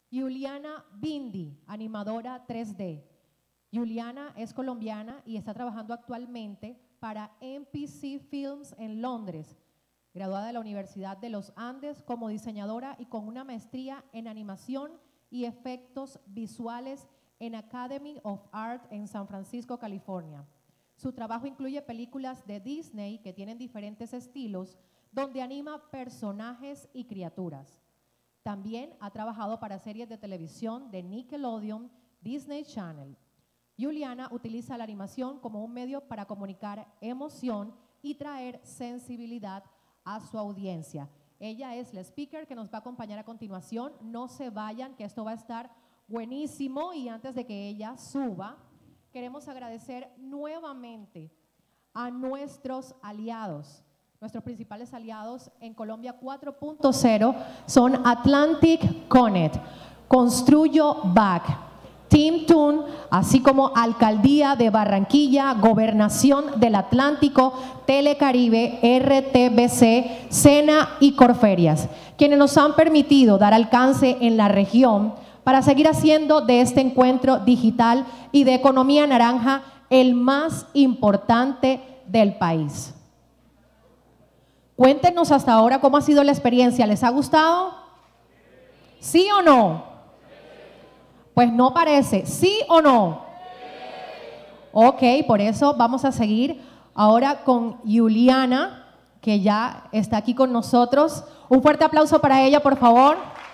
Juliana Bindi, animadora 3D. Juliana es colombiana y está trabajando actualmente para MPC Films en Londres, graduada de la Universidad de los Andes como diseñadora y con una maestría en animación y efectos visuales en Academy of Art en San Francisco, California. Su trabajo incluye películas de Disney que tienen diferentes estilos, donde anima personajes y criaturas. También ha trabajado para series de televisión de Nickelodeon, Disney Channel. Juliana utiliza la animación como un medio para comunicar emoción y traer sensibilidad a su audiencia. Ella es la speaker que nos va a acompañar a continuación. No se vayan, que esto va a estar buenísimo. Y antes de que ella suba, queremos agradecer nuevamente a nuestros aliados. Nuestros principales aliados en Colombia 4.0 son Atlantic Connect, Construyo Back, Team Toon, así como Alcaldía de Barranquilla, Gobernación del Atlántico, Telecaribe, RTBC, SENA y Corferias, quienes nos han permitido dar alcance en la región para seguir haciendo de este encuentro digital y de economía naranja el más importante del país. Cuéntenos hasta ahora cómo ha sido la experiencia. ¿Les ha gustado? ¿Sí o no? Pues no parece. ¿Sí o no? Ok, por eso vamos a seguir ahora con Juliana, que ya está aquí con nosotros. Un fuerte aplauso para ella, por favor.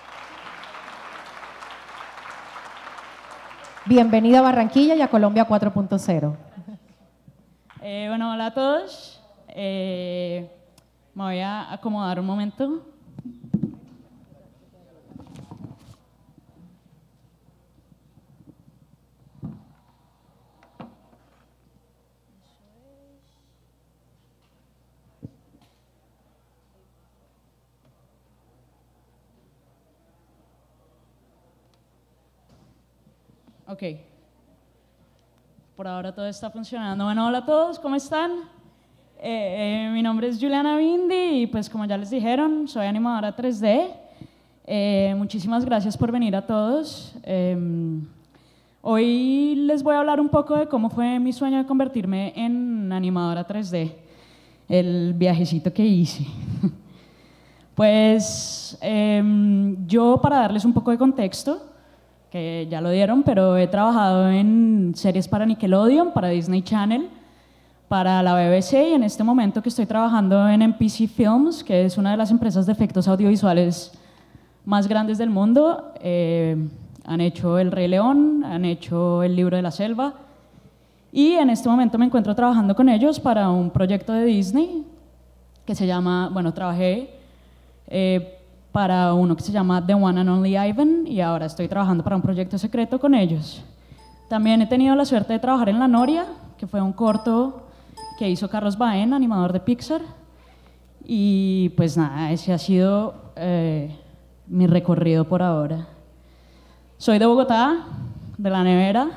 Bienvenida a Barranquilla y a Colombia 4.0. Bueno, hola a todos. Me voy a acomodar un momento. Ok. Por ahora todo está funcionando. Bueno, hola a todos, ¿cómo están? Mi nombre es Juliana Bindi y pues como ya les dijeron, soy animadora 3D. Muchísimas gracias por venir a todos. Hoy les voy a hablar un poco de cómo fue mi sueño de convertirme en animadora 3D, el viajecito que hice. Pues yo, para darles un poco de contexto, que ya lo dieron, pero he trabajado en series para Nickelodeon, para Disney Channel, para la BBC y en este momento que estoy trabajando en MPC Films, que es una de las empresas de efectos audiovisuales más grandes del mundo. Han hecho El Rey León, han hecho El Libro de la Selva y en este momento me encuentro trabajando con ellos para un proyecto de Disney que se llama, bueno, trabajé para uno que se llama The One and Only Ivan y ahora estoy trabajando para un proyecto secreto con ellos. También he tenido la suerte de trabajar en La Noria, que fue un corto que hizo Carlos Baena, animador de Pixar. Y pues nada, ese ha sido mi recorrido por ahora. Soy de Bogotá, de La Nevera,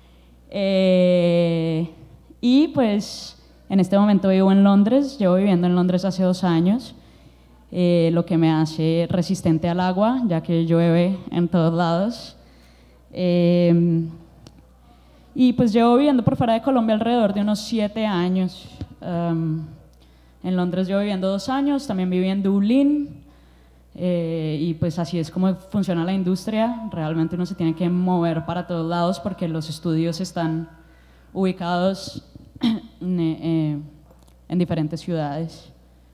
y pues en este momento vivo en Londres. Llevo viviendo en Londres hace 2 años, lo que me hace resistente al agua, ya que llueve en todos lados. Y pues llevo viviendo por fuera de Colombia alrededor de unos 7 años. En Londres llevo viviendo 2 años, también viví en Dublín. Y pues así es como funciona la industria. Realmente uno se tiene que mover para todos lados porque los estudios están ubicados en diferentes ciudades.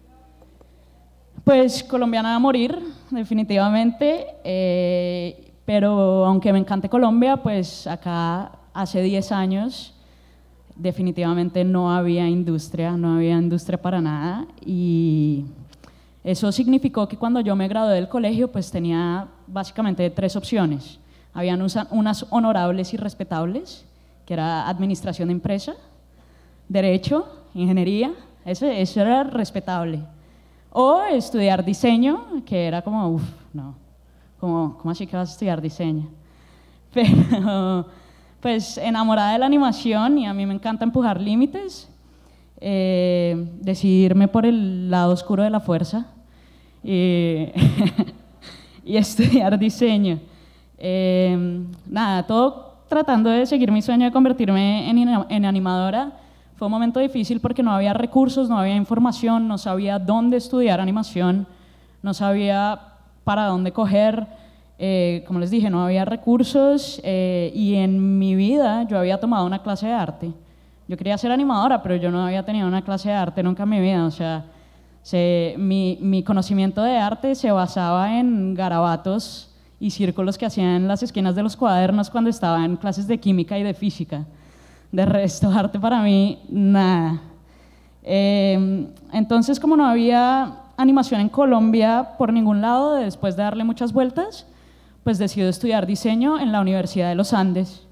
Pues colombiana a morir, definitivamente. Pero aunque me encante Colombia, pues acá hace 10 años definitivamente no había industria para nada y eso significó que cuando yo me gradué del colegio pues tenía básicamente 3 opciones. Habían unas honorables y respetables, que era administración de empresa, derecho, ingeniería, eso era respetable, o estudiar diseño, que era como, uff, no, ¿cómo así que vas a estudiar diseño? Pero pues enamorada de la animación y a mí me encanta empujar límites, decidirme por el lado oscuro de la fuerza y estudiar diseño. Nada, todo tratando de seguir mi sueño de convertirme en animadora. Fue un momento difícil porque no había recursos, no había información, no sabía dónde estudiar animación, no sabía para dónde coger. Como les dije, no había recursos y en mi vida yo había tomado una clase de arte. Yo quería ser animadora, pero yo no había tenido una clase de arte nunca en mi vida. O sea, mi conocimiento de arte se basaba en garabatos y círculos que hacían en las esquinas de los cuadernos cuando estaba en clases de química y de física. De resto, arte para mí, nada. Entonces, como no había animación en Colombia por ningún lado, después de darle muchas vueltas, pues decidí estudiar diseño en la Universidad de los Andes.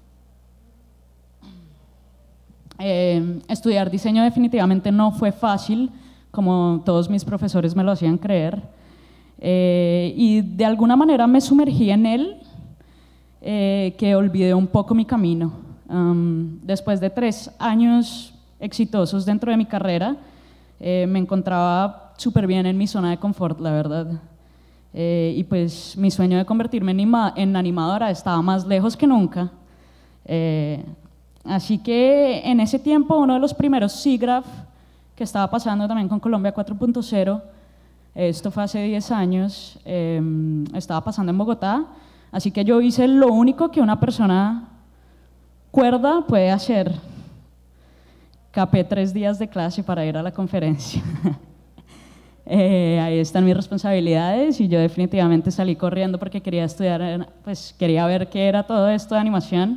Estudiar diseño definitivamente no fue fácil, como todos mis profesores me lo hacían creer, y de alguna manera me sumergí en él, que olvidé un poco mi camino. Después de 3 años exitosos dentro de mi carrera, me encontraba súper bien en mi zona de confort, la verdad. Y pues mi sueño de convertirme en animadora estaba más lejos que nunca. Así que en ese tiempo, uno de los primeros SIGGRAPH que estaba pasando también con Colombia 4.0, esto fue hace 10 años, estaba pasando en Bogotá, así que yo hice lo único que una persona cuerda puede hacer. Capé 3 días de clase para ir a la conferencia. Ahí están mis responsabilidades y yo definitivamente salí corriendo porque quería estudiar, pues quería ver qué era todo esto de animación.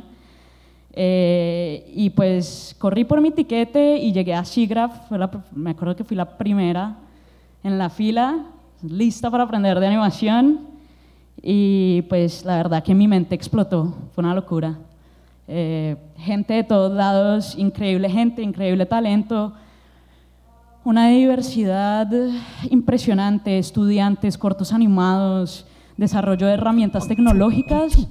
Y pues corrí por mi tiquete y llegué a SIGGRAPH, me acuerdo que fui la primera en la fila, lista para aprender de animación, y pues la verdad que mi mente explotó, fue una locura. Gente de todos lados, increíble gente, increíble talento, una diversidad impresionante, estudiantes, cortos animados, desarrollo de herramientas tecnológicas,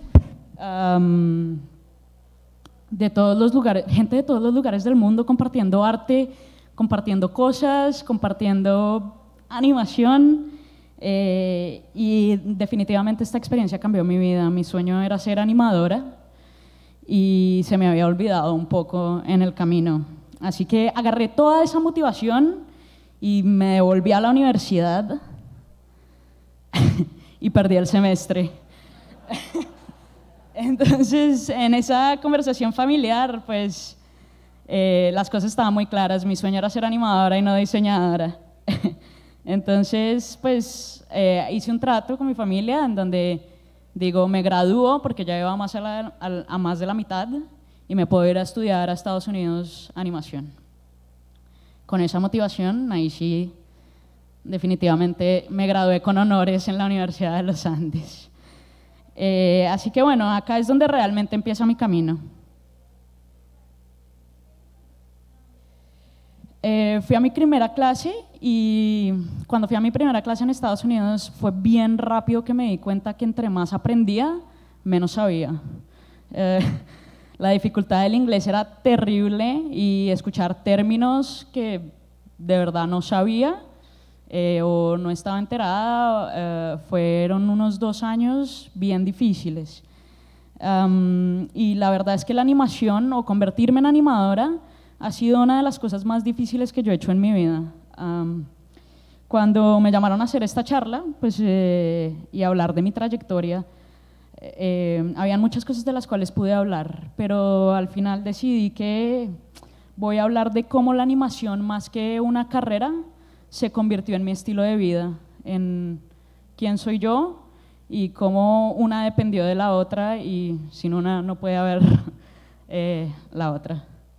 de todos los lugares, gente de todos los lugares del mundo compartiendo arte, compartiendo cosas, compartiendo animación, y definitivamente esta experiencia cambió mi vida. Mi sueño era ser animadora y se me había olvidado un poco en el camino. Así que agarré toda esa motivación y me devolví a la universidad y perdí el semestre. Entonces, en esa conversación familiar, pues las cosas estaban muy claras. Mi sueño era ser animadora y no diseñadora. Entonces, pues hice un trato con mi familia en donde digo, me gradúo porque ya iba a más de la mitad y me puedo ir a estudiar a Estados Unidos animación. Con esa motivación, ahí sí, definitivamente me gradué con honores en la Universidad de los Andes. Así que bueno, acá es donde realmente empieza mi camino. Fui a mi primera clase y cuando fui a mi primera clase en Estados Unidos fue bien rápido que me di cuenta que entre más aprendía, menos sabía. La dificultad del inglés era terrible y escuchar términos que de verdad no sabía o no estaba enterada, fueron unos 2 años bien difíciles. Y la verdad es que la animación o convertirme en animadora ha sido una de las cosas más difíciles que yo he hecho en mi vida. Cuando me llamaron a hacer esta charla pues, y hablar de mi trayectoria, habían muchas cosas de las cuales pude hablar, pero al final decidí que voy a hablar de cómo la animación, más que una carrera, se convirtió en mi estilo de vida, en quién soy yo y cómo una dependió de la otra y sin una no puede haber la otra.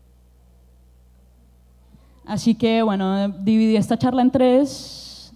Así que bueno, dividí esta charla en 3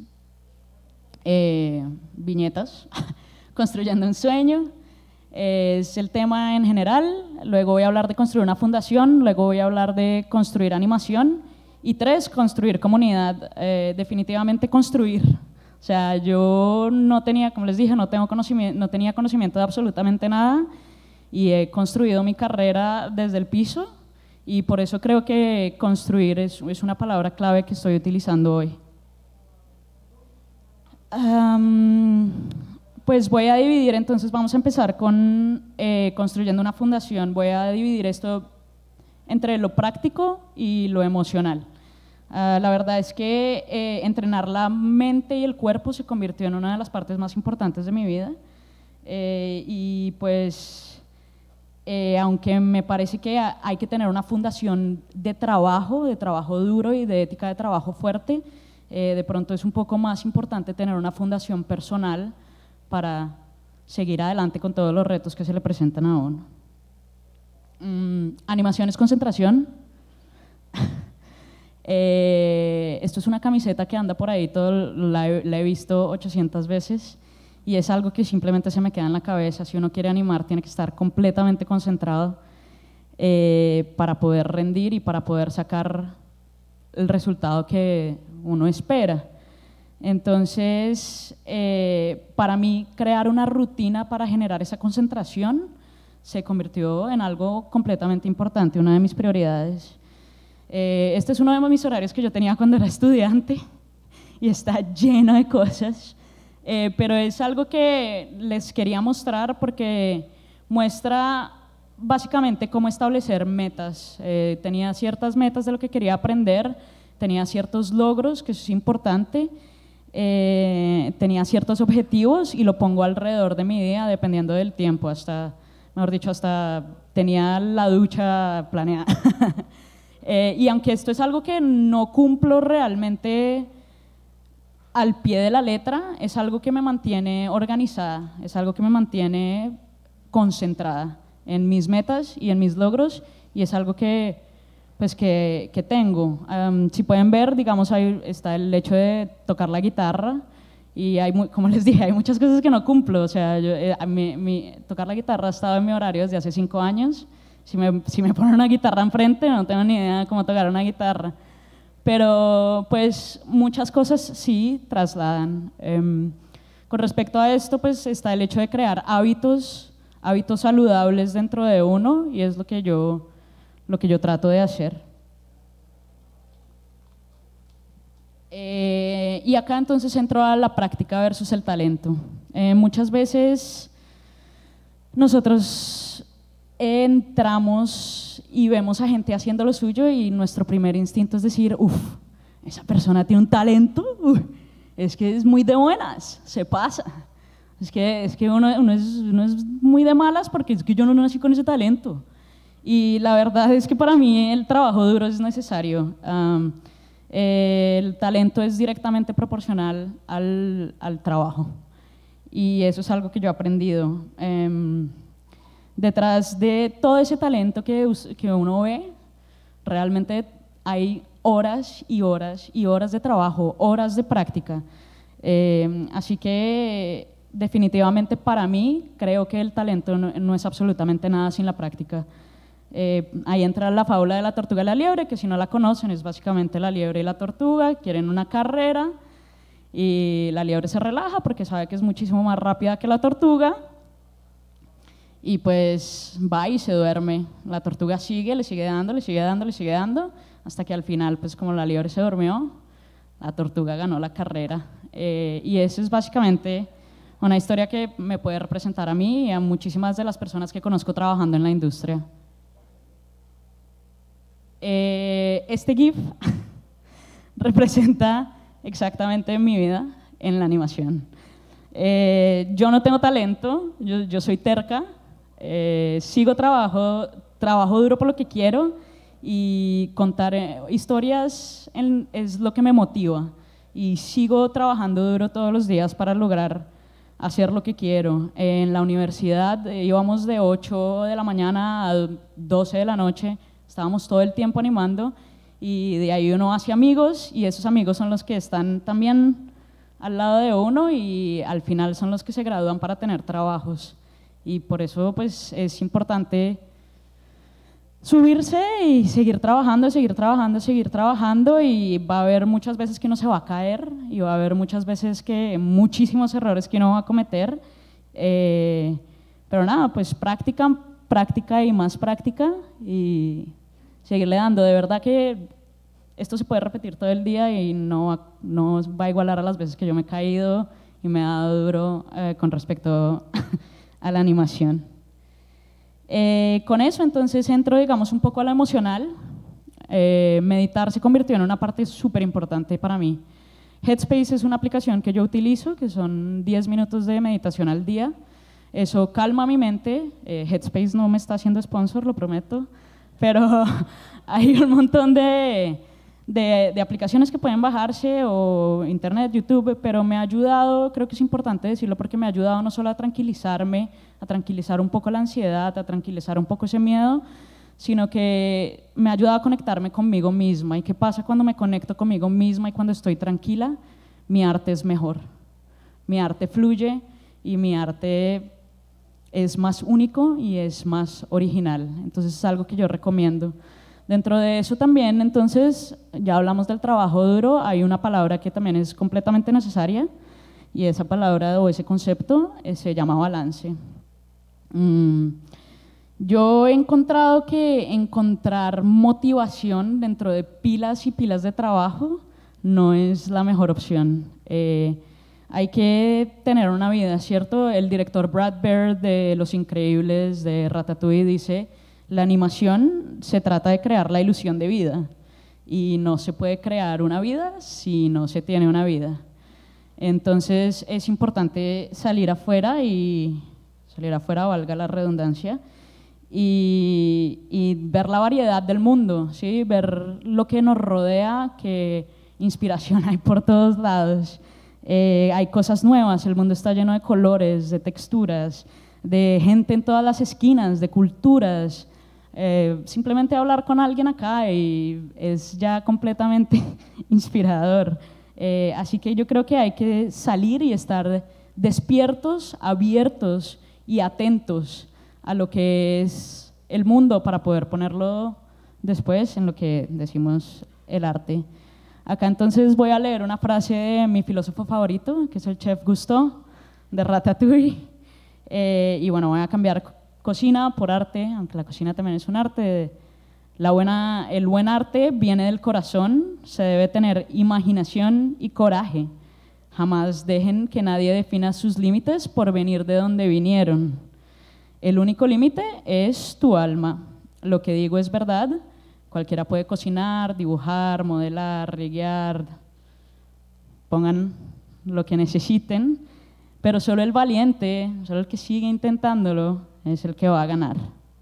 viñetas. Construyendo un sueño es el tema en general, luego voy a hablar de construir una fundación, luego voy a hablar de construir animación y 3, construir comunidad. Definitivamente construir. O sea, yo no tenía, como les dije, no tenía conocimiento de absolutamente nada y he construido mi carrera desde el piso. Y por eso creo que construir es una palabra clave que estoy utilizando hoy. pues voy a dividir, entonces vamos a empezar con construyendo una fundación. Voy a dividir esto entre lo práctico y lo emocional. La verdad es que entrenar la mente y el cuerpo se convirtió en una de las partes más importantes de mi vida. Y pues, aunque me parece que hay que tener una fundación de trabajo duro y de ética de trabajo fuerte, de pronto es un poco más importante tener una fundación personal para seguir adelante con todos los retos que se le presentan a uno. Animación es concentración. Esto es una camiseta que anda por ahí, la he visto 800 veces y es algo que simplemente se me queda en la cabeza. Si uno quiere animar, tiene que estar completamente concentrado para poder rendir y para poder sacar el resultado que uno espera. Entonces, para mí, crear una rutina para generar esa concentración se convirtió en algo completamente importante, una de mis prioridades. Este es uno de mis horarios que yo tenía cuando era estudiante y está lleno de cosas, pero es algo que les quería mostrar porque muestra básicamente cómo establecer metas. Tenía ciertas metas de lo que quería aprender, tenía ciertos logros, que eso es importante, tenía ciertos objetivos y lo pongo alrededor de mi día dependiendo del tiempo, hasta, mejor dicho, hasta tenía la ducha planeada. Y aunque esto es algo que no cumplo realmente al pie de la letra, es algo que me mantiene organizada, es algo que me mantiene concentrada en mis metas y en mis logros, y es algo que, pues, que tengo. Si pueden ver, digamos, ahí está el hecho de tocar la guitarra, y como les dije, hay muchas cosas que no cumplo. O sea, tocar la guitarra ha estado en mi horario desde hace 5 años. Si me ponen una guitarra enfrente, no tengo ni idea de cómo tocar una guitarra. Pero pues muchas cosas sí trasladan. Con respecto a esto, pues está el hecho de crear hábitos saludables dentro de uno, y es lo que yo trato de hacer. Y acá entonces entro a la práctica versus el talento. Muchas veces nosotros entramos y vemos a gente haciendo lo suyo y nuestro primer instinto es decir, uff, esa persona tiene un talento, es que es muy de buenas, se pasa. Es que uno es muy de malas porque es que yo no nací con ese talento. Y la verdad es que para mí el trabajo duro es necesario. El talento es directamente proporcional al trabajo. Y eso es algo que yo he aprendido. Detrás de todo ese talento que uno ve, realmente hay horas y horas y horas de trabajo, horas de práctica. Así que definitivamente para mí creo que el talento no es absolutamente nada sin la práctica. Ahí entra la fábula de la tortuga y la liebre, que si no la conocen es básicamente la liebre y la tortuga quieren una carrera y la liebre se relaja porque sabe que es muchísimo más rápida que la tortuga. Y pues va y se duerme. La tortuga sigue, le sigue dando, le sigue dando, le sigue dando, hasta que al final, pues como la liebre se durmió, la tortuga ganó la carrera. Y eso es básicamente una historia que me puede representar a mí y a muchísimas de las personas que conozco trabajando en la industria. Este GIF representa exactamente mi vida en la animación. Yo no tengo talento, yo soy terca. Sigo trabajo duro por lo que quiero, y contar historias es lo que me motiva, y sigo trabajando duro todos los días para lograr hacer lo que quiero. En la universidad íbamos de 8 de la mañana a 12 de la noche, estábamos todo el tiempo animando, y de ahí uno hace amigos, y esos amigos son los que están también al lado de uno, y al final son los que se gradúan para tener trabajos. Y por eso pues es importante subirse y seguir trabajando, seguir trabajando, seguir trabajando, y va a haber muchas veces que uno se va a caer y va a haber muchas veces que muchísimos errores que uno va a cometer, pero nada, pues práctica, práctica y más práctica, y seguirle dando. De verdad que esto se puede repetir todo el día y no va a igualar a las veces que yo me he caído y me ha dado duro con respecto a la animación. Con eso entonces entro, digamos, un poco a lo emocional. Meditar se convirtió en una parte súper importante para mí. Headspace es una aplicación que yo utilizo, que son 10 minutos de meditación al día. Eso calma mi mente. Headspace no me está haciendo sponsor, lo prometo, pero hay un montón de aplicaciones que pueden bajarse, o internet, YouTube, pero me ha ayudado, creo que es importante decirlo, porque me ha ayudado no solo a tranquilizarme, a tranquilizar un poco la ansiedad, a tranquilizar un poco ese miedo, sino que me ha ayudado a conectarme conmigo misma. ¿Y qué pasa cuando me conecto conmigo misma y cuando estoy tranquila? Mi arte es mejor, mi arte fluye y mi arte es más único y es más original. Entonces es algo que yo recomiendo. Dentro de eso también, entonces, ya hablamos del trabajo duro, hay una palabra que también es completamente necesaria, y esa palabra o ese concepto se llama balance. Yo he encontrado que encontrar motivación dentro de pilas y pilas de trabajo no es la mejor opción. Hay que tener una vida, ¿cierto? El director Brad Bird de Los Increíbles, de Ratatouille, dice: la animación se trata de crear la ilusión de vida, y no se puede crear una vida si no se tiene una vida. Entonces es importante salir afuera, valga la redundancia, y ver la variedad del mundo, ¿sí? Ver lo que nos rodea, que inspiración hay por todos lados. Hay cosas nuevas, el mundo está lleno de colores, de texturas, de gente en todas las esquinas, de culturas. Simplemente hablar con alguien acá y es ya completamente inspirador. Así que yo creo que hay que salir y estar despiertos, abiertos y atentos a lo que es el mundo, para poder ponerlo después en lo que decimos el arte. Acá entonces voy a leer una frase de mi filósofo favorito, que es el chef Gusteau, de Ratatouille. Y bueno, voy a cambiar cocina por arte, aunque la cocina también es un arte. El buen arte viene del corazón, se debe tener imaginación y coraje. Jamás dejen que nadie defina sus límites por venir de donde vinieron. El único límite es tu alma. Lo que digo es verdad. Cualquiera puede cocinar, dibujar, modelar, riguear, pongan lo que necesiten, pero solo el valiente, solo el que sigue intentándolo, es el que va a ganar.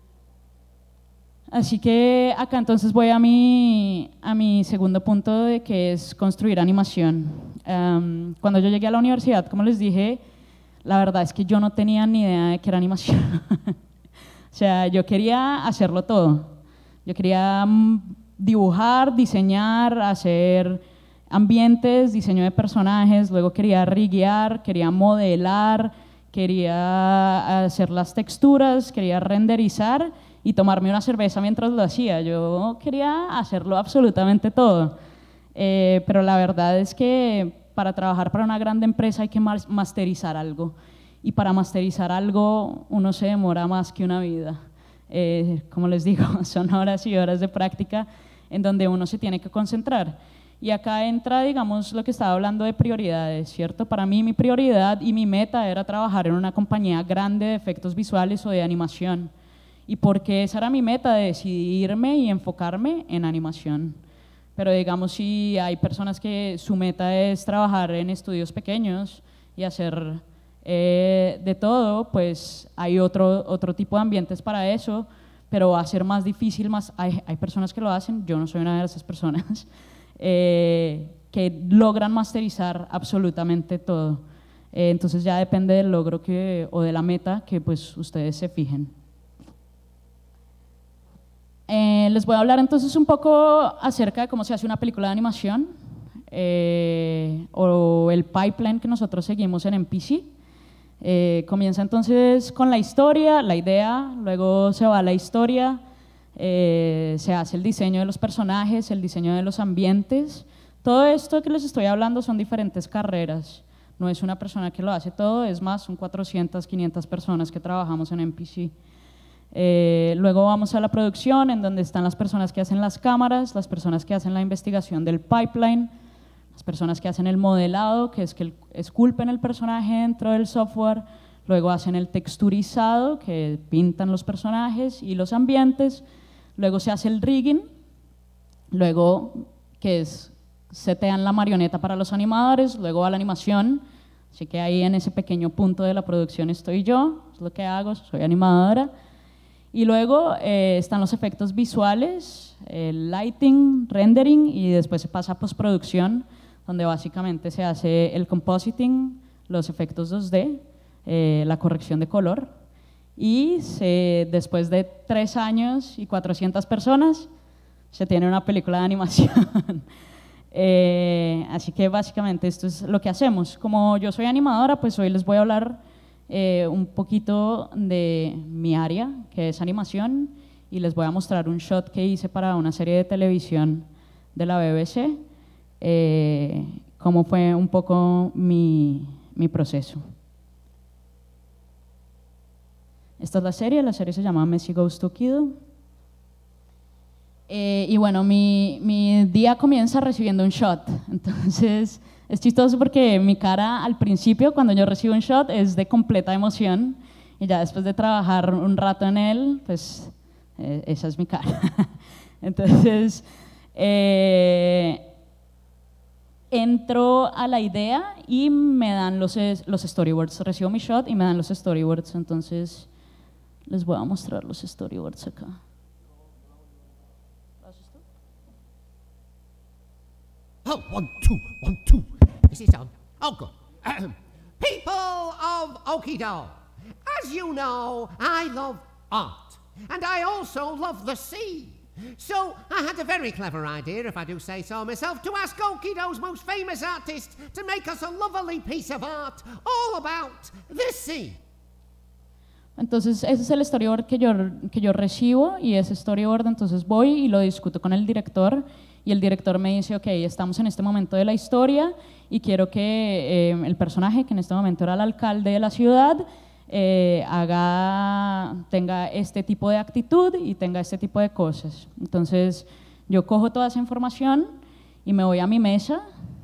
Así que acá entonces voy a mi segundo punto, de que es construir animación. Cuando yo llegué a la universidad, como les dije, la verdad es que yo no tenía ni idea de qué era animación. O sea, yo quería hacerlo todo. Yo quería dibujar, diseñar, hacer ambientes, diseño de personajes, luego quería riguear, quería modelar, quería hacer las texturas, quería renderizar y tomarme una cerveza mientras lo hacía. Yo quería hacerlo absolutamente todo. Pero la verdad es que para trabajar para una grande empresa hay que masterizar algo. Y para masterizar algo uno se demora más que una vida. Como les digo, son horas y horas de práctica en donde uno se tiene que concentrar. Y acá entra, digamos, lo que estaba hablando de prioridades, ¿cierto? Para mí mi prioridad y mi meta era trabajar en una compañía grande de efectos visuales o de animación. ¿Y por qué esa era mi meta? De decidirme y enfocarme en animación. Pero digamos, si hay personas que su meta es trabajar en estudios pequeños y hacer de todo, pues hay otro tipo de ambientes para eso, pero va a ser más difícil. Hay personas que lo hacen, yo no soy una de esas personas, que logran masterizar absolutamente todo. Entonces ya depende del logro o de la meta que pues ustedes se fijen. Les voy a hablar entonces un poco acerca de cómo se hace una película de animación, o el pipeline que nosotros seguimos en MPC. Comienza entonces con la historia, la idea, luego se va a la historia, se hace el diseño de los personajes, el diseño de los ambientes. Todo esto que les estoy hablando son diferentes carreras, no es una persona que lo hace todo, es más, son 400, 500 personas que trabajamos en MPC. Luego vamos a la producción, en donde están las personas que hacen las cámaras, las personas que hacen la investigación del pipeline, las personas que hacen el modelado, que es que esculpen el personaje dentro del software, luego hacen el texturizado, que pintan los personajes y los ambientes, luego se hace el rigging, luego que es setean la marioneta para los animadores, luego va la animación, así que ahí en ese pequeño punto de la producción estoy yo, es lo que hago, soy animadora. Y luego están los efectos visuales, el lighting, rendering, y después se pasa a postproducción, donde básicamente se hace el compositing, los efectos 2D, la corrección de color, y después de 3 años y 400 personas, se tiene una película de animación. Así que básicamente esto es lo que hacemos. Como yo soy animadora, pues hoy les voy a hablar un poquito de mi área, que es animación, y les voy a mostrar un shot que hice para una serie de televisión de la BBC, cómo fue un poco mi proceso. Esta es la serie se llama Messi Goes to Kido. Y bueno, mi día comienza recibiendo un shot, entonces es chistoso porque mi cara al principio cuando yo recibo un shot es de completa emoción y ya después de trabajar un rato en él, pues esa es mi cara. Entonces entro a la idea y me dan los storyboards, recibo mi shot y me dan los storyboards, entonces les voy a mostrar los storyboards acá. Oh, 1, 2, 1, 2. Is it on? Oh, good. People of Okido, as you know, I love art, and I also love the sea. So I had a very clever idea, if I do say so myself, to ask Okido's most famous artist to make us a lovely piece of art all about the sea. Entonces ese es el storyboard que yo recibo y ese storyboard entonces voy y lo discuto con el director y el director me dice, ok, estamos en este momento de la historia y quiero que el personaje, que en este momento era el alcalde de la ciudad, tenga este tipo de actitud y tenga este tipo de cosas. Entonces yo cojo toda esa información y me voy a mi mesa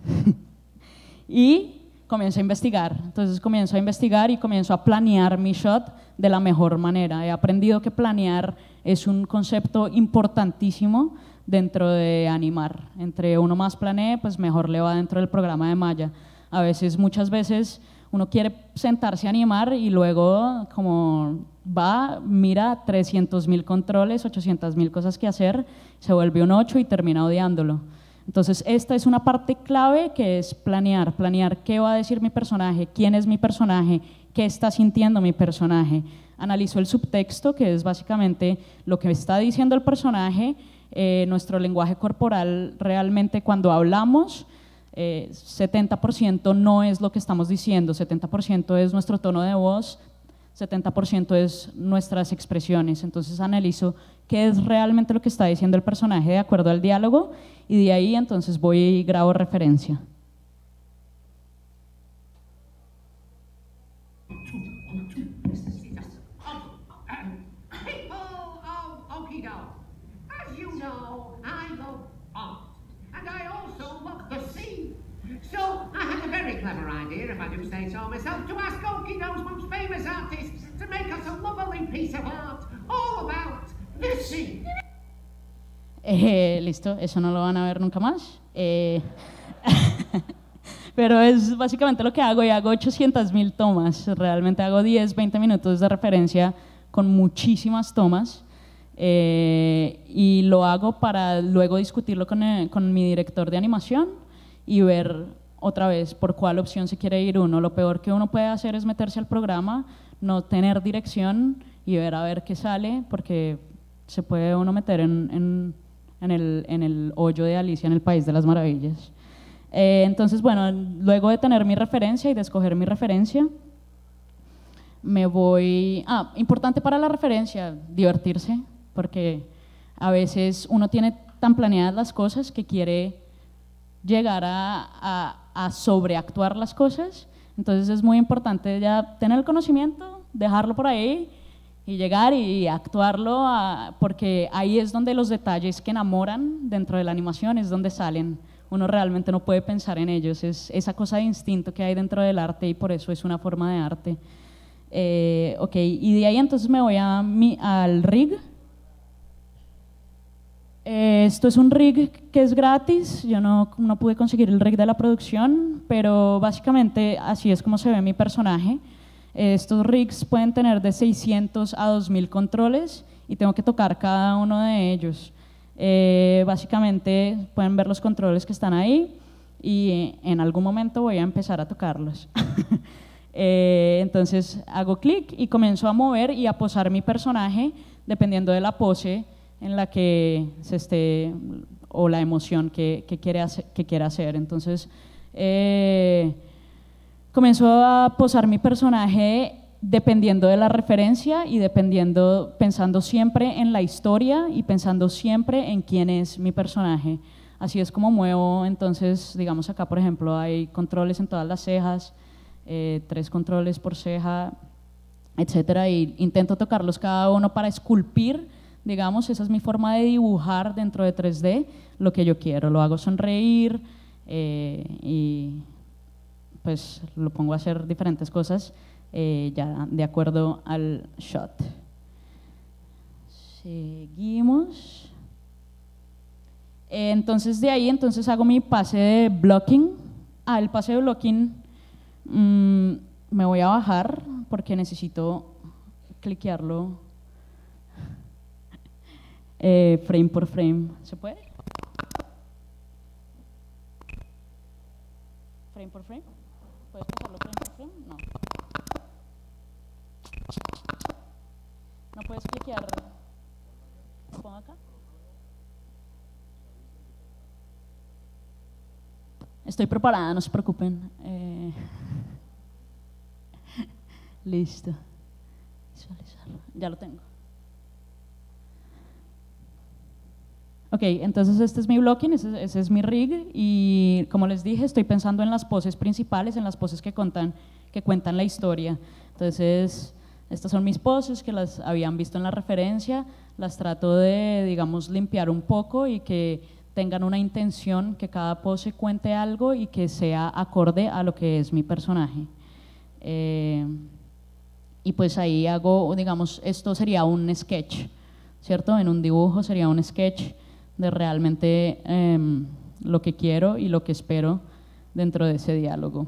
y comienzo a investigar. Entonces comienzo a investigar y comienzo a planear mi shot de la mejor manera. He aprendido que planear es un concepto importantísimo dentro de animar. Entre uno más planee, pues mejor le va dentro del programa de Maya. Muchas veces uno quiere sentarse a animar y luego como mira 300.000 controles, 800.000 cosas que hacer, se vuelve un 8 y termina odiándolo. Entonces esta es una parte clave que es planear qué va a decir mi personaje, quién es mi personaje, qué está sintiendo mi personaje. Analizo el subtexto, que es básicamente lo que está diciendo el personaje, nuestro lenguaje corporal realmente cuando hablamos, 70% no es lo que estamos diciendo, 70% es nuestro tono de voz, 70% es nuestras expresiones. Entonces analizo qué es realmente lo que está diciendo el personaje de acuerdo al diálogo y de ahí entonces voy y grabo referencia. People of Okido, as you know, I love art, and I also love the sea. So I had a very clever idea, if I do say so myself, to ask Okido's most famous artist to make us a lovely piece of art all about the sea. Listo, eso no lo van a ver nunca más. Pero es básicamente lo que hago y hago 800.000 tomas. Realmente hago 10, 20 minutos de referencia con muchísimas tomas y lo hago para luego discutirlo con mi director de animación y ver otra vez por cuál opción se quiere ir uno. Lo peor que uno puede hacer es meterse al programa, no tener dirección y ver a ver qué sale, porque se puede uno meter en el hoyo de Alicia en el País de las Maravillas. Entonces, bueno, luego de tener mi referencia y de escoger mi referencia, me voy… importante para la referencia, divertirse, porque a veces uno tiene tan planeadas las cosas que quiere llegar a sobreactuar las cosas. Entonces es muy importante ya tener el conocimiento, dejarlo por ahí y llegar y actuarlo, porque ahí es donde los detalles que enamoran dentro de la animación es donde salen. uno realmente no puede pensar en ellos, es esa cosa de instinto que hay dentro del arte y por eso es una forma de arte. Ok, y de ahí entonces me voy al rig. Esto es un rig que es gratis, yo no pude conseguir el rig de la producción, pero básicamente así es como se ve mi personaje. Estos rigs pueden tener de 600 a 2000 controles y tengo que tocar cada uno de ellos. Básicamente pueden ver los controles que están ahí y en algún momento voy a empezar a tocarlos. Entonces hago clic y comienzo a mover y a posar mi personaje dependiendo de la pose en la que se esté o la emoción que quiera hacer. Entonces comienzo a posar mi personaje dependiendo de la referencia y pensando siempre en la historia y pensando siempre en quién es mi personaje. Así es como muevo. Entonces, digamos acá, por ejemplo, hay controles en todas las cejas, 3 controles por ceja, etcétera, y intento tocarlos cada uno para esculpir, digamos, esa es mi forma de dibujar dentro de 3D lo que yo quiero. Lo hago sonreír y pues lo pongo a hacer diferentes cosas ya de acuerdo al shot. Seguimos. Entonces de ahí hago mi pase de blocking. El pase de blocking me voy a bajar porque necesito cliquearlo frame por frame. ¿Se puede? ¿Frame por frame? ¿Puedes pasarlo frame por frame? No. ¿No puedes cliquear? ¿Lo pongo acá? Estoy preparada, no se preocupen. Listo. Visualizarlo. Ya lo tengo. Ok, entonces este es mi blocking, ese es mi rig y como les dije estoy pensando en las poses principales, en las poses que cuentan la historia. Entonces estas son mis poses que las habían visto en la referencia, las trato de, digamos, limpiar un poco y que tengan una intención, que cada pose cuente algo y que sea acorde a lo que es mi personaje. Y pues ahí hago, digamos, esto sería un sketch, ¿cierto? En un dibujo sería un sketch de realmente lo que quiero y lo que espero dentro de ese diálogo.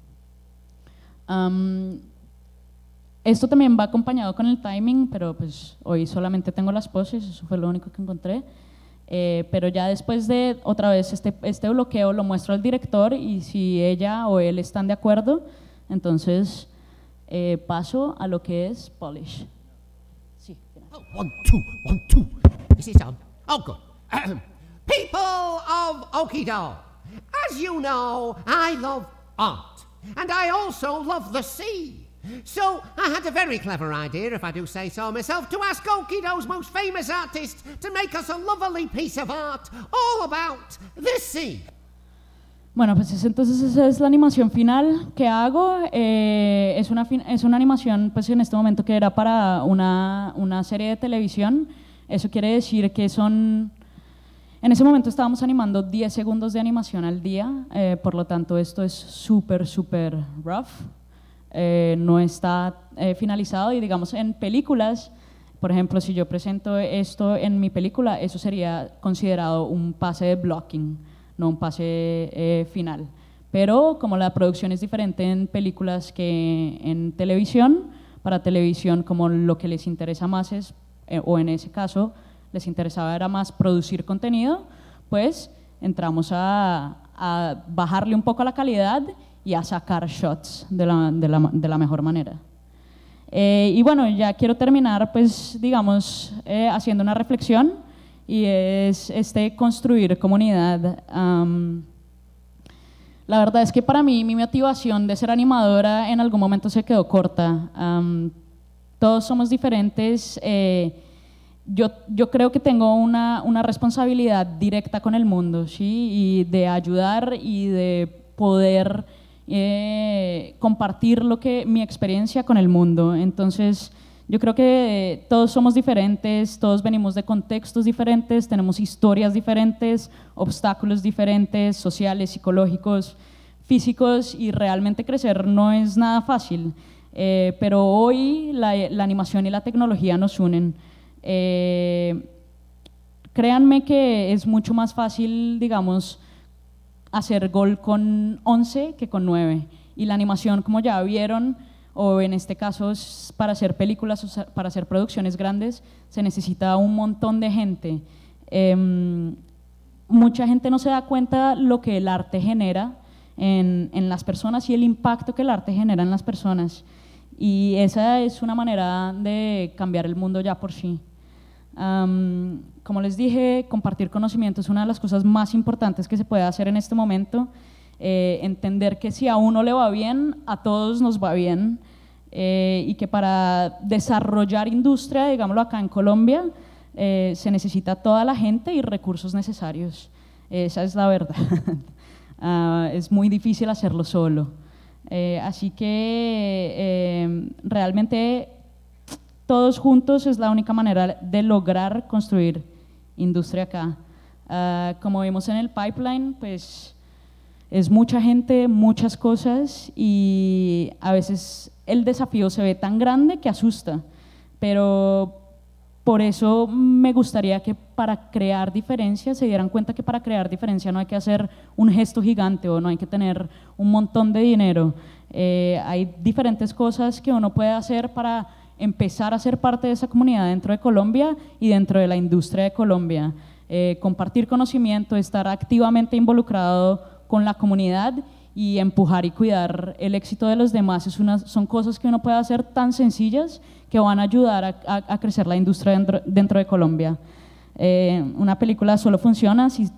Esto también va acompañado con el timing, pero pues hoy solamente tengo las poses, eso fue lo único que encontré. Pero ya después de otra vez este bloqueo lo muestro al director y si ella o él están de acuerdo, entonces paso a lo que es polish. Sí, Oh, 1, 2, 1, 2. Is this on? Oh, good. People of Okido, as you know, I love art, and I also love the sea. So I had a very clever idea, if I do say so myself, to ask Okido's most famous artist to make us a lovely piece of art all about the sea. Bueno, pues entonces esa es la animación final que hago. Es una animación, pues en este momento que era para una serie de televisión. Eso quiere decir que en ese momento estábamos animando 10 segundos de animación al día, por lo tanto esto es súper rough, no está finalizado y digamos en películas, por ejemplo, si yo presento esto en mi película, eso sería considerado un pase de blocking, no un pase final. Pero como la producción es diferente en películas que en televisión, para televisión como lo que les interesa más es, o en ese caso, les interesaba era más producir contenido, pues entramos a bajarle un poco la calidad y a sacar shots de la mejor manera. Y bueno, ya quiero terminar, pues digamos, haciendo una reflexión y es construir comunidad. La verdad es que para mí mi motivación de ser animadora en algún momento se quedó corta. Todos somos diferentes. Yo creo que tengo una responsabilidad directa con el mundo, ¿sí? Y de ayudar y de poder compartir mi experiencia con el mundo. Entonces, Yo creo que todos somos diferentes, todos venimos de contextos diferentes, tenemos historias diferentes, obstáculos diferentes, sociales, psicológicos, físicos, y realmente crecer no es nada fácil. Pero hoy la animación y la tecnología nos unen. Créanme que es mucho más fácil, digamos, hacer gol con 11 que con 9. Y la animación, como ya vieron, o en este caso para hacer películas o para hacer producciones grandes, se necesita un montón de gente. Mucha gente no se da cuenta lo que el arte genera en las personas y el impacto que el arte genera en las personas. Y esa es una manera de cambiar el mundo ya por sí. Como les dije, compartir conocimiento es una de las cosas más importantes que se puede hacer en este momento. Entender que si a uno le va bien, a todos nos va bien, y que para desarrollar industria, digámoslo acá en Colombia, se necesita toda la gente y recursos necesarios. Esa es la verdad. Es muy difícil hacerlo solo. Así que realmente todos juntos es la única manera de lograr construir industria acá. Como vimos en el pipeline, pues es mucha gente, muchas cosas, y a veces el desafío se ve tan grande que asusta, pero por eso me gustaría que para crear diferencia se dieran cuenta que para crear diferencia no hay que hacer un gesto gigante o no hay que tener un montón de dinero. Hay diferentes cosas que uno puede hacer para empezar a ser parte de esa comunidad dentro de Colombia y dentro de la industria de Colombia. Compartir conocimiento, estar activamente involucrado con la comunidad y empujar y cuidar el éxito de los demás son cosas que uno puede hacer tan sencillas que van a ayudar a crecer la industria dentro de Colombia. Una película solo funciona si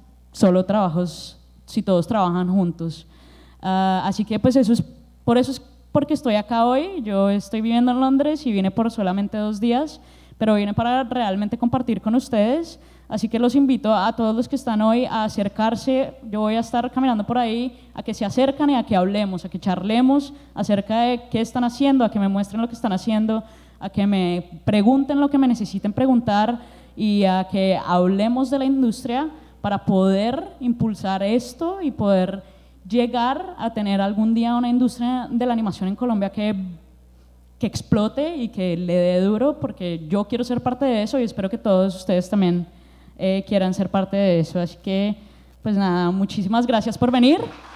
todos trabajan juntos. Así que pues por eso es porque estoy acá hoy. Yo estoy viviendo en Londres y vine por solamente 2 días, pero vine para realmente compartir con ustedes. Así que los invito a todos los que están hoy a acercarse. Yo voy a estar caminando por ahí, a que se acercan y a que hablemos, a que charlemos acerca de qué están haciendo, a que me muestren lo que están haciendo, a que me pregunten lo que me necesiten preguntar y a que hablemos de la industria para poder impulsar esto y poder llegar a tener algún día una industria de la animación en Colombia que explote y que le dé duro, porque yo quiero ser parte de eso y espero que todos ustedes también quieran ser parte de eso. Así que, pues nada, muchísimas gracias por venir,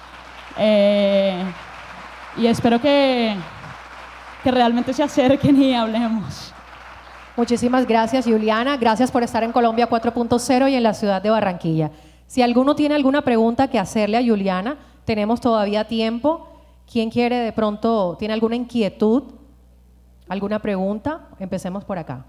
y espero que realmente se acerquen y hablemos. Muchísimas gracias, Juliana. Gracias por estar en Colombia 4.0 y en la ciudad de Barranquilla. Si alguno tiene alguna pregunta que hacerle a Juliana, tenemos todavía tiempo. ¿Quién quiere de pronto, tiene alguna inquietud, alguna pregunta? Empecemos por acá.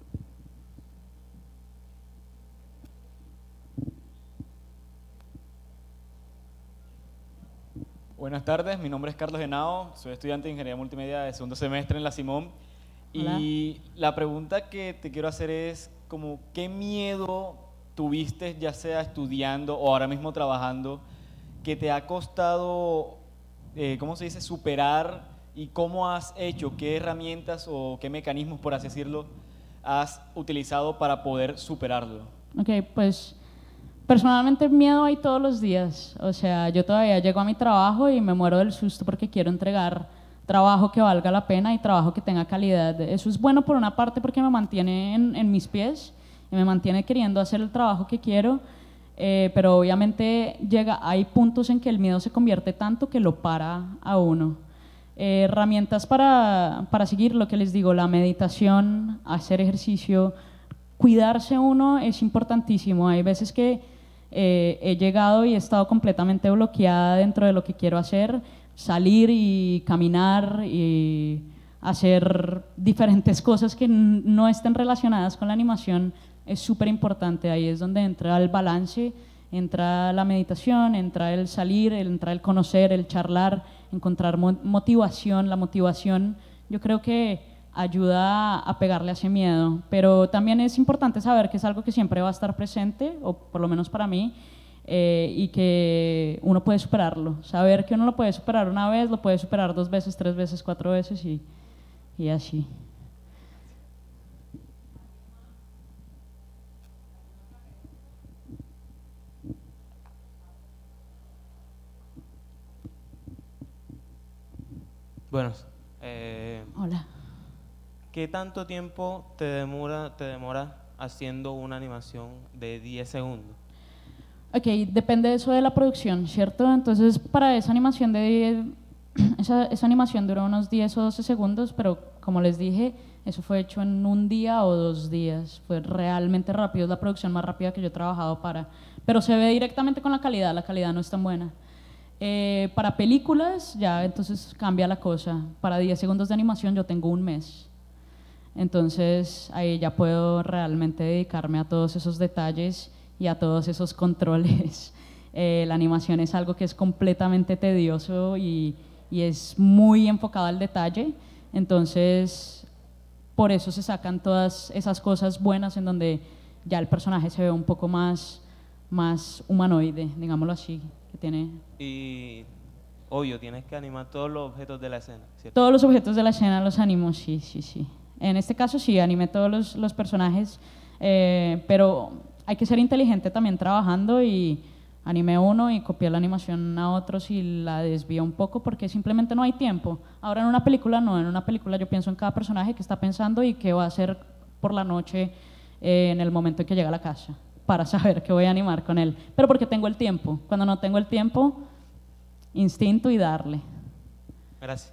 Buenas tardes, mi nombre es Carlos Henao, soy estudiante de Ingeniería Multimedia de 2º semestre en la Simón. Hola. Y la pregunta que te quiero hacer es como, ¿qué miedo tuviste, ya sea estudiando o ahora mismo trabajando, que te ha costado, ¿cómo se dice?, superar, y cómo has hecho, qué herramientas o qué mecanismos, por así decirlo, has utilizado para poder superarlo? Ok, pues personalmente miedo hay todos los días. O sea, yo todavía llego a mi trabajo y me muero del susto porque quiero entregar trabajo que valga la pena y trabajo que tenga calidad. Eso es bueno por una parte porque me mantiene en mis pies y me mantiene queriendo hacer el trabajo que quiero, pero obviamente hay puntos en que el miedo se convierte tanto que lo para a uno. Herramientas para seguir lo que les digo: la meditación, hacer ejercicio, cuidarse uno es importantísimo. Hay veces que he llegado y he estado completamente bloqueada dentro de lo que quiero hacer. Salir y caminar y hacer diferentes cosas que no estén relacionadas con la animación es súper importante. Ahí es donde entra el balance, entra la meditación, entra el salir, entra el conocer, el charlar, encontrar motivación. La motivación yo creo que ayuda a pegarle a ese miedo, pero también es importante saber que es algo que siempre va a estar presente, o por lo menos para mí, y que uno puede superarlo. Saber que uno lo puede superar una vez, lo puede superar 2 veces, 3 veces, 4 veces y así. Bueno, Hola. ¿qué tanto tiempo te demora haciendo una animación de 10 segundos? Ok, depende de eso de la producción, ¿cierto? Entonces, para esa animación esa animación duró unos 10 o 12 segundos, pero como les dije, eso fue hecho en un día o 2 días. Fue realmente rápido, es la producción más rápida que yo he trabajado para. Pero se ve directamente con la calidad no es tan buena. Para películas, ya entonces cambia la cosa. Para 10 segundos de animación yo tengo un mes. Entonces ahí ya puedo realmente dedicarme a todos esos detalles y a todos esos controles. La animación es algo que es completamente tedioso y es muy enfocado al detalle. Entonces, por eso se sacan todas esas cosas buenas en donde ya el personaje se ve un poco más humanoide, digámoslo así, que tiene. Y, obvio, tienes que animar todos los objetos de la escena, ¿cierto? Todos los objetos de la escena los animo, sí, sí, sí. En este caso sí, animé todos los personajes, pero hay que ser inteligente también trabajando y animé uno y copié la animación a otros y la desvío un poco porque simplemente no hay tiempo. Ahora en una película no, en una película yo pienso en cada personaje que está pensando y qué va a hacer por la noche en el momento en que llega a la casa para saber qué voy a animar con él. Pero porque tengo el tiempo. Cuando no tengo el tiempo, instinto y darle. Gracias.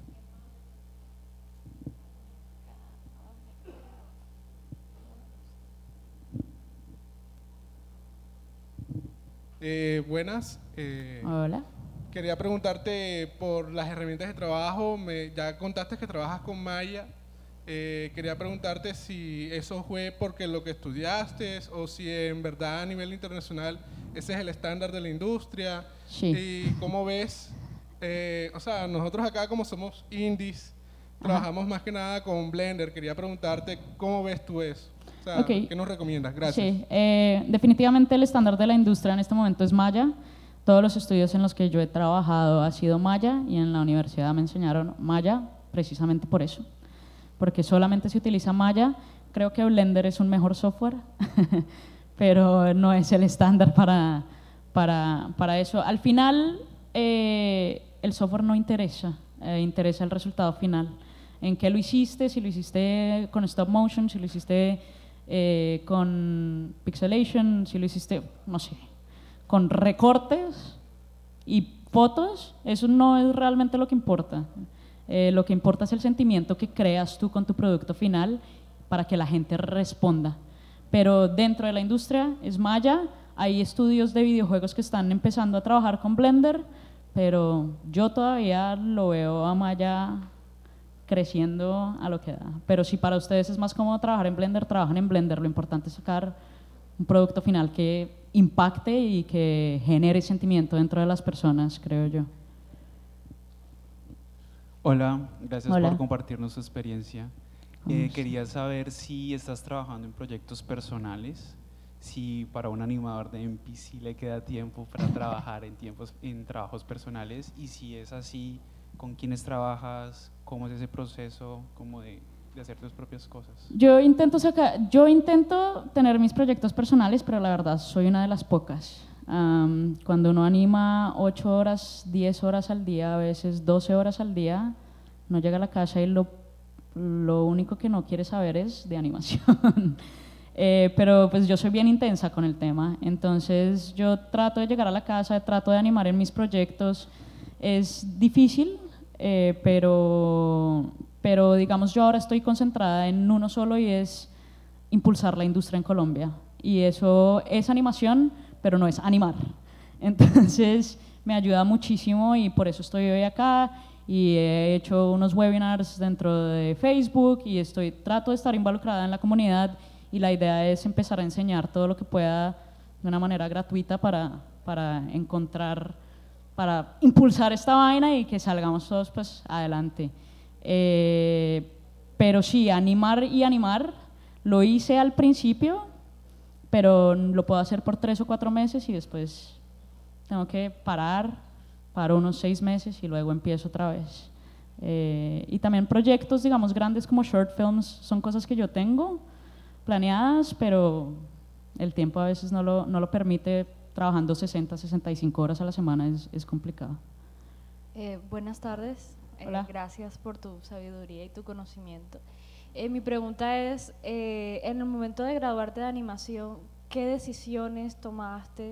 Buenas. Hola. Quería preguntarte por las herramientas de trabajo. Ya contaste que trabajas con Maya. Quería preguntarte si eso fue porque lo que estudiaste o si en verdad a nivel internacional ese es el estándar de la industria. Sí. Y cómo ves, o sea, nosotros acá como somos indies, trabajamos más que nada con Blender. Quería preguntarte cómo ves tú eso. O sea, Ok. ¿qué nos recomiendas? Gracias. Sí, definitivamente el estándar de la industria en este momento es Maya. Todos los estudios en los que yo he trabajado ha sido Maya y en la universidad me enseñaron Maya precisamente por eso, porque solamente se utiliza Maya. Creo que Blender es un mejor software, pero no es el estándar para eso. Al final, el software no interesa, interesa el resultado final. ¿En qué lo hiciste? Si lo hiciste con stop motion, si lo hiciste con pixelation, si lo hiciste, no sé, con recortes y fotos, eso no es realmente lo que importa. Lo que importa es el sentimiento que creas tú con tu producto final para que la gente responda. Pero dentro de la industria es Maya, hay estudios de videojuegos que están empezando a trabajar con Blender, pero yo todavía lo veo a Maya creciendo a lo que da. Pero si para ustedes es más cómodo trabajar en Blender, trabajan en Blender. Lo importante es sacar un producto final que impacte y que genere sentimiento dentro de las personas, creo yo. Hola, gracias Hola. por compartirnos tu experiencia. ¿Cómo estás? Quería saber si estás trabajando en proyectos personales, si para un animador de NPC le queda tiempo para trabajar en trabajos personales, y si es así, ¿con quiénes trabajas? ¿Cómo es ese proceso como de hacer tus propias cosas? Yo intento tener mis proyectos personales, pero la verdad soy una de las pocas. Cuando uno anima 8 horas, 10 horas al día, a veces 12 horas al día, no llega a la casa y lo único que no quiere saber es de animación. Pero pues yo soy bien intensa con el tema, entonces yo trato de llegar a la casa, trato de animar en mis proyectos. Es difícil, pero digamos yo ahora estoy concentrada en uno solo y es impulsar la industria en Colombia. Y eso es animación, pero no es animar. Entonces me ayuda muchísimo y por eso estoy hoy acá y he hecho unos webinars dentro de Facebook y trato de estar involucrada en la comunidad y la idea es empezar a enseñar todo lo que pueda de una manera gratuita para impulsar esta vaina y que salgamos todos pues adelante. Pero sí, animar lo hice al principio, pero lo puedo hacer por 3 o 4 meses y después tengo que paro unos 6 meses y luego empiezo otra vez. Y también proyectos, digamos, grandes como short films, son cosas que yo tengo planeadas, pero el tiempo a veces no lo permite. Trabajando 60, 65 horas a la semana es complicado. Buenas tardes. Hola. Gracias por tu sabiduría y tu conocimiento. Mi pregunta es, en el momento de graduarte de animación, ¿qué decisiones tomaste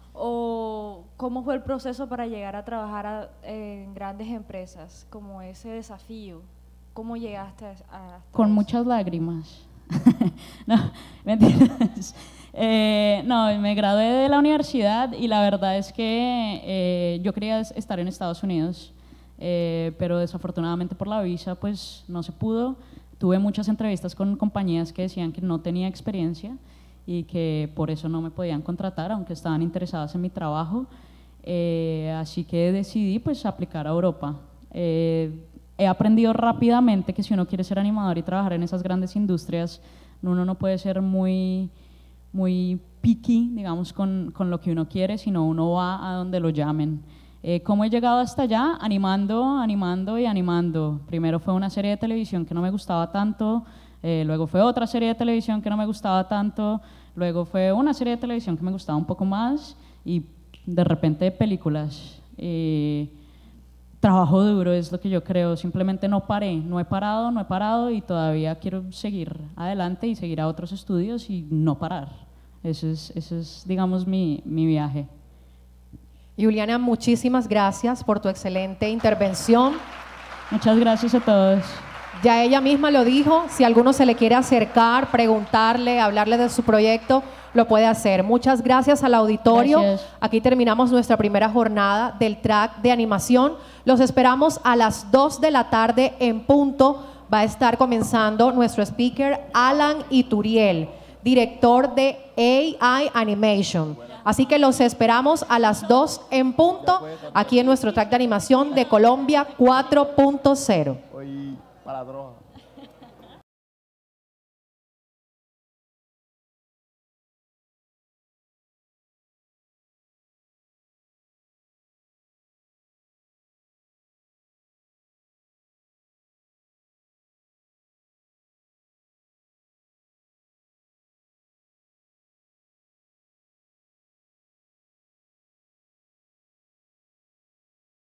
o cómo fue el proceso para llegar a trabajar en grandes empresas, como ese desafío? ¿Cómo llegaste a Con eso? muchas lágrimas. No, mentiras. No, me gradué de la universidad y la verdad es que yo quería estar en Estados Unidos, pero desafortunadamente por la visa pues no se pudo. Tuve muchas entrevistas con compañías que decían que no tenía experiencia y que por eso no me podían contratar, aunque estaban interesadas en mi trabajo. Así que decidí pues aplicar a Europa. He aprendido rápidamente que si uno quiere ser animador y trabajar en esas grandes industrias, uno no puede ser muy picky, digamos, con lo que uno quiere, sino uno va a donde lo llamen. ¿Cómo he llegado hasta allá? Animando y animando. Primero fue una serie de televisión que no me gustaba tanto, luego fue otra serie de televisión que no me gustaba tanto, luego fue una serie de televisión que me gustaba un poco más y de repente películas. Trabajo duro es lo que yo creo, simplemente no paré, no he parado y todavía quiero seguir adelante y seguir a otros estudios y no parar. Ese es digamos, mi viaje. Juliana, muchísimas gracias por tu excelente intervención. Muchas gracias a todos. Ya ella misma lo dijo, si alguno se le quiere acercar, preguntarle, hablarle de su proyecto, lo puede hacer. Muchas gracias al auditorio. Gracias. Aquí terminamos nuestra primera jornada del track de animación. Los esperamos a las 2 de la tarde en punto. Va a estar comenzando nuestro speaker Alan Ituriel, director de AI Animation. Así que los esperamos a las 2 en punto aquí en nuestro track de animación de Colombia 4.0. Hoy para la droga.